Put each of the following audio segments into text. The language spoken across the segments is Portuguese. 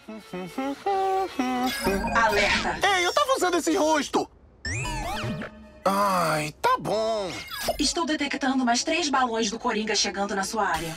Alerta! Ei, eu tava usando esse rosto! Ai, tá bom. Estou detectando mais 3 balões do Coringa chegando na sua área.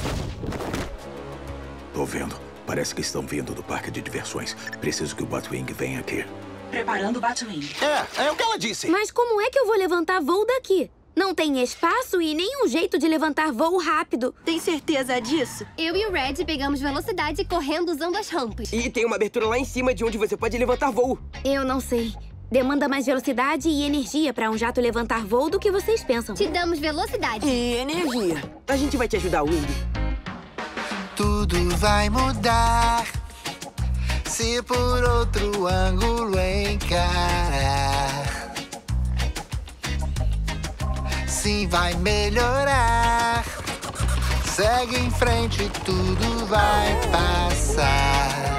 Tô vendo. Parece que estão vindo do parque de diversões. Preciso que o Batwing venha aqui. Preparando o Batwing. É o que ela disse. Mas como é que eu vou levantar voo daqui? Não tem espaço e nenhum jeito de levantar voo rápido. Tem certeza disso? Eu e o Red pegamos velocidade correndo usando as rampas. E tem uma abertura lá em cima de onde você pode levantar voo. Eu não sei. Demanda mais velocidade e energia pra um jato levantar voo do que vocês pensam. Te damos velocidade. E energia. A gente vai te ajudar, Wing. Tudo vai mudar se por outro ângulo encarar. Sim, vai melhorar. Segue em frente, tudo vai passar.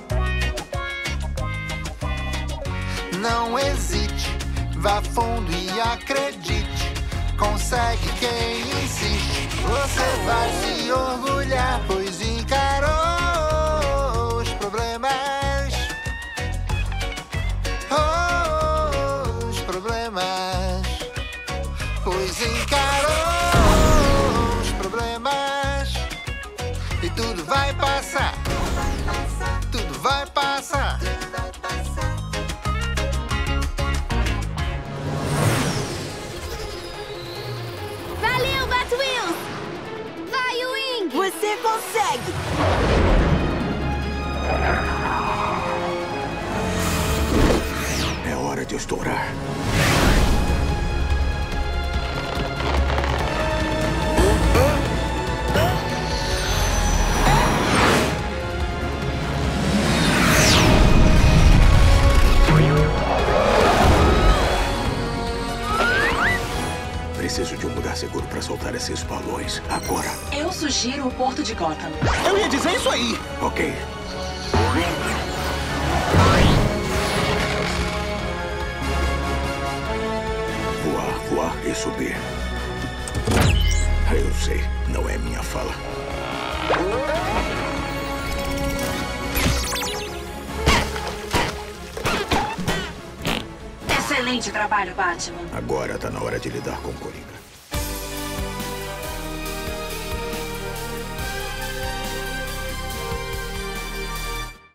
Não hesite, vá fundo e acredite. Consegue quem insiste. Você vai se orgulhar, pois encarou os problemas. Os problemas. Pois encarou os problemas. E tudo vai passar. Tudo vai passar. Valeu, Batwheels! Vai, Wing! Você consegue! É hora de estourar. Preciso de um lugar seguro para soltar esses balões. Agora. Eu sugiro o porto de Gotham. Eu ia dizer isso aí. Ok. Voar e subir. Eu sei, não é minha fala. Excelente trabalho, Batman. Agora tá na hora de lidar com o Coringa.